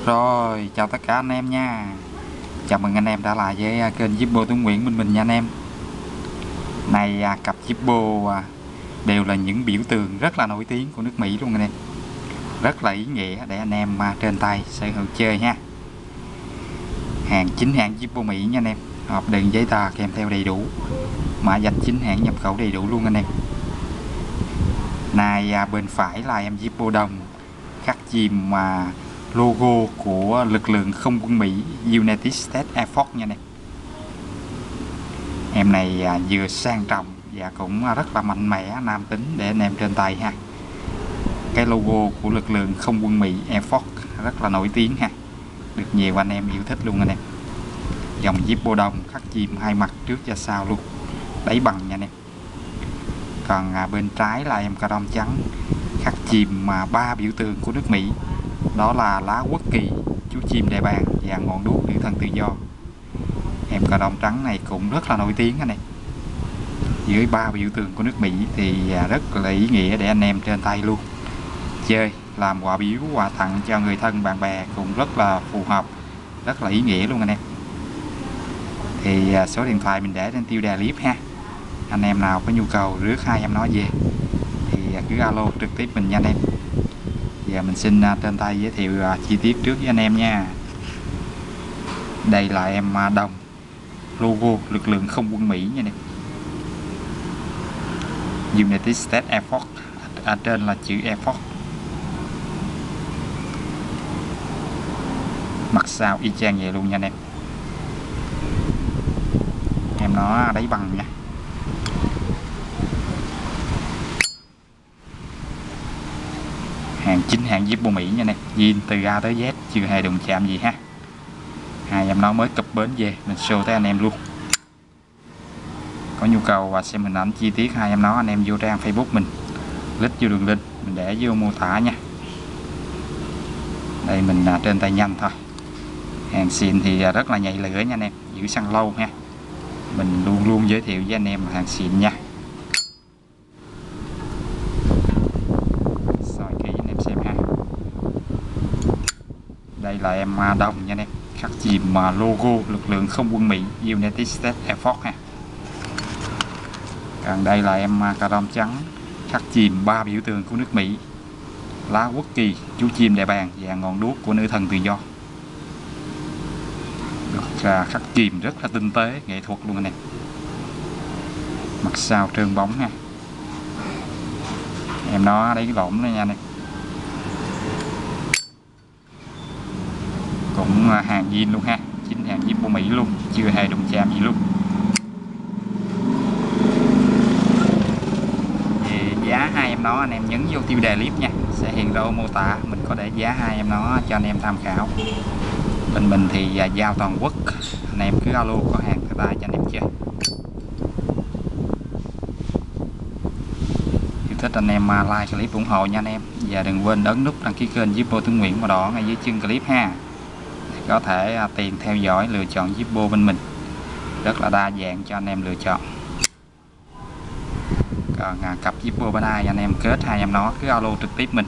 Rồi, chào tất cả anh em nha. Chào mừng anh em đã lại với kênh Zippo Tuấn Nguyễn mình nha anh em. Này cặp Zippo đều là những biểu tượng rất là nổi tiếng của nước Mỹ luôn anh em. Rất là ý nghĩa để anh em trên tay sở hữu chơi ha. Hàng chính hãng Zippo Mỹ nha anh em. Hợp đồng giấy tờ kèm theo đầy đủ. Mã danh chính hãng nhập khẩu đầy đủ luôn anh em. Này bên phải là em Zippo đồng khắc chìm logo của lực lượng không quân Mỹ United States Air Force nha em. Em này vừa sang trọng và cũng rất là mạnh mẽ, nam tính để anh em trên tay ha. Cái logo của lực lượng không quân Mỹ Air Force rất là nổi tiếng ha, được nhiều anh em yêu thích luôn anh em. Dòng Zippo đồng khắc chìm hai mặt trước và sau luôn, đáy bằng nha anh em. Còn bên trái là em cà rông trắng khắc chìm ba biểu tượng của nước Mỹ, đó là lá quốc kỳ, chú chim đại bàng và ngọn đuốc nữ thần tự do. Em cà rông trắng này cũng rất là nổi tiếng anh em. Dưới ba biểu tượng của nước Mỹ thì rất là ý nghĩa để anh em trên tay luôn chơi, làm quà biếu, quà tặng cho người thân bạn bè cũng rất là phù hợp, rất là ý nghĩa luôn anh em. Thì số điện thoại mình để trên tiêu đề clip ha. Anh em nào có nhu cầu rước hai em nó về thì cứ alo trực tiếp mình nha anh em. Giờ mình xin trên tay giới thiệu chi tiết trước với anh em nha. Đây là em đồng logo lực lượng không quân Mỹ nha anh em. United States Air Force, ở trên là chữ Air Force. Mặt sau y chang vậy luôn nha anh em. Em nó đáy bằng nha. Hàng chính hãng Zippo Mỹ nha anh em, zin từ A tới Z, chưa hề đụng chạm gì ha. Hai em nó mới cập bến về, mình show tới anh em luôn. Có nhu cầu và xem hình ảnh chi tiết hai em nó, anh em vô trang Facebook mình, click vô đường link mình để vô mô tả nha. Đây mình trên tay nhanh thôi. Hàng xịn thì rất là nhạy lửa nha anh em, giữ xăng lâu ha. Mình luôn luôn giới thiệu với anh em là hàng xịn nha. Soi kỹ anh em xem ha. Đây là em đồng nha anh em, khắc chìm logo lực lượng không quân Mỹ United States Air Force ha. Còn đây là em cà rông trắng khắc chìm ba biểu tượng của nước Mỹ, lá quốc kỳ, chú chim đại bàng và ngọn đuốc của nữ thần tự do. Được khắc chìm rất là tinh tế, nghệ thuật luôn anh em. Mặt sau trơn bóng ha. Em nó đấy lõm đó nha anh em. Cũng hàng zin luôn ha, chính hàng Zippo Mỹ luôn, chưa hề đụng chạm gì luôn. Về giá hai em nó anh em nhấn vô tiêu đề clip nha, sẽ hiện ra mô tả, mình có để giá hai em nó cho anh em tham khảo. Bên mình thì giao toàn quốc, anh em cứ alo có hàng tới tay cho anh em chơi. Yêu thích anh em like clip ủng hộ nha anh em, và đừng quên ấn nút đăng ký kênh Zippo Tuấn Nguyễn màu đỏ ngay dưới chân clip ha, để có thể tìm theo dõi lựa chọn Zippo bên mình, rất là đa dạng cho anh em lựa chọn. Còn cặp Zippo bên ai anh em kết hai em nó cứ alo trực tiếp mình,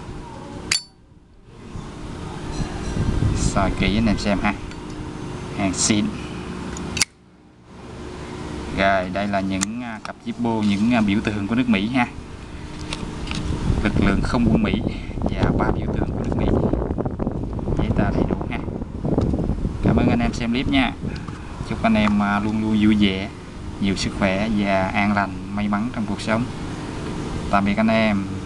soi kỹ anh em xem ha. Hàng xịn. Rồi đây là những cặp Zippo, những biểu tượng của nước Mỹ ha, lực lượng không quân Mỹ và ba biểu tượng của nước Mỹ, giấy tờ đầy đủ ha. Cảm ơn anh em xem clip nha. Chúc anh em luôn luôn vui vẻ, nhiều sức khỏe và an lành, may mắn trong cuộc sống. Tạm biệt anh em.